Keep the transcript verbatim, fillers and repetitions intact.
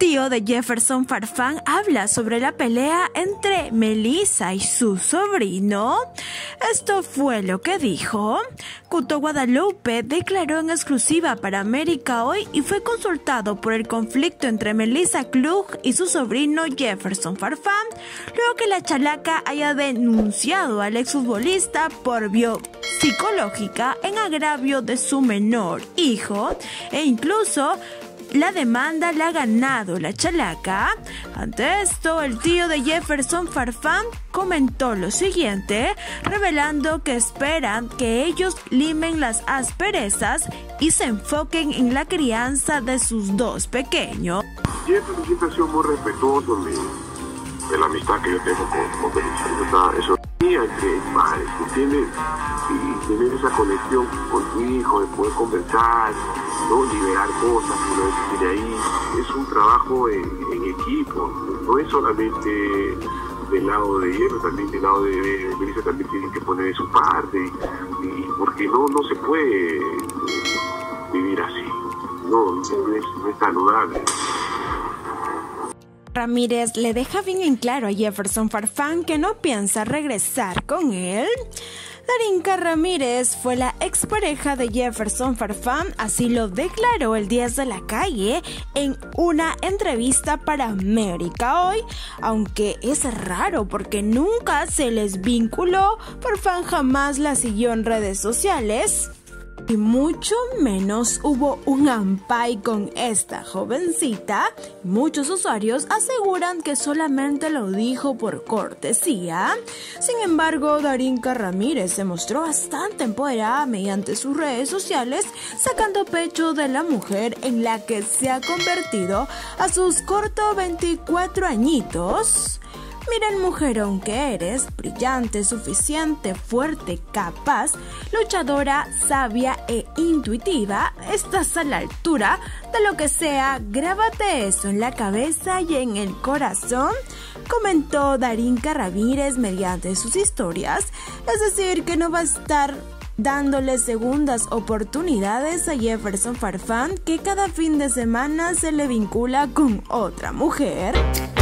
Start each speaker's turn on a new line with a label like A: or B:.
A: tío de Jefferson Farfán habla sobre la pelea entre Melissa y su sobrino. Esto fue lo que dijo. Cuto Guadalupe declaró en exclusiva para América Hoy y fue consultado por el conflicto entre Melissa Klug y su sobrino Jefferson Farfán, luego que la chalaca haya denunciado al exfutbolista por violencia psicológica en agravio de su menor hijo, e incluso la demanda la ha ganado la chalaca. Ante esto, el tío de Jefferson Farfán comentó lo siguiente, revelando que esperan que ellos limen las asperezas y se enfoquen en la crianza de sus dos pequeños.
B: Jefferson siempre ha sido muy respetuoso de, de la amistad que yo tengo con, con Melissa. Eso entre padres, ¿entiendes? Y tener esa conexión con tu hijo, de poder conversar, ¿no? Liberar cosas que uno veces tiene ahí. Es un trabajo en, en equipo, no es solamente del lado de Jefferson, también del lado de, de Melissa también tienen que poner de su parte, y, y porque no, no se puede eh, vivir así, no, no es, no es saludable.
A: Ramírez le deja bien en claro a Jefferson Farfán que no piensa regresar con él. Darinka Ramírez fue la expareja de Jefferson Farfán, así lo declaró el diez de la calle en una entrevista para América Hoy, aunque es raro porque nunca se les vinculó. Farfán jamás la siguió en redes sociales y mucho menos hubo un ampay con esta jovencita. Muchos usuarios aseguran que solamente lo dijo por cortesía. Sin embargo, Darinka Ramírez se mostró bastante empoderada mediante sus redes sociales, sacando pecho de la mujer en la que se ha convertido a sus cortos veinticuatro añitos. Miren, mujerón que eres, brillante, suficiente, fuerte, capaz, luchadora, sabia e intuitiva, estás a la altura de lo que sea, grábate eso en la cabeza y en el corazón, comentó Darinka Ramírez mediante sus historias, es decir, que no va a estar dándole segundas oportunidades a Jefferson Farfán, que cada fin de semana se le vincula con otra mujer.